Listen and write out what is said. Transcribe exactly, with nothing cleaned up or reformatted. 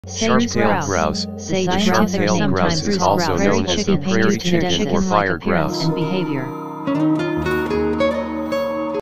Sharp-tailed grouse. The sharp-tailed grouse is also known as the prairie chicken or fire grouse. Behavior.